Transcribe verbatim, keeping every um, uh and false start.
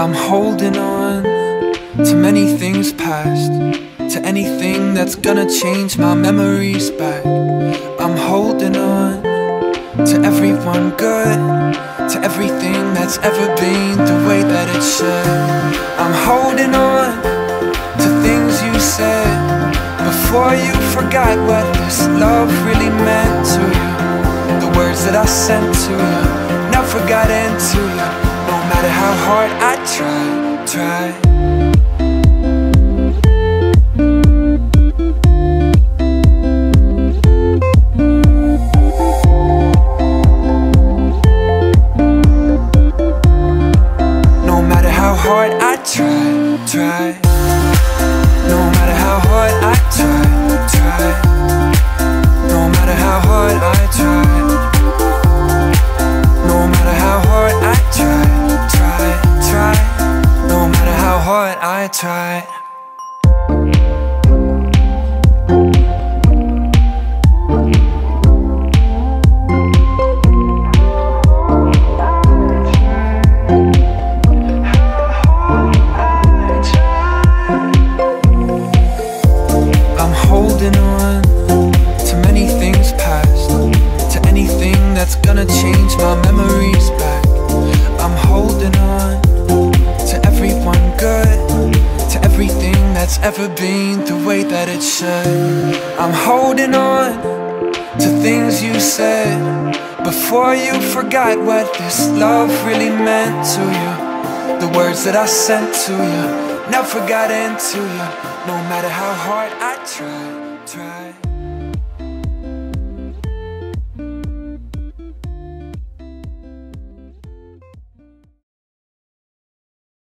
I'm holding on to many things past, to anything that's gonna change my memories back. I'm holding on to everyone good, to everything that's ever been the way that it should. I'm holding on to things you said before you forgot what this love really meant to you. The words that I sent to you never got into you, no matter how hard I try, try. Hard I try, try. No matter how hard I try, try. No matter how hard I try. No matter how hard I try, try, try. No matter how hard I try. Holding on to many things past, to anything that's gonna change my memories back. I'm holding on to everyone good, to everything that's ever been the way that it should. I'm holding on to things you said before you forgot what this love really meant to you. The words that I sent to you never got into you, no matter how hard I try, try.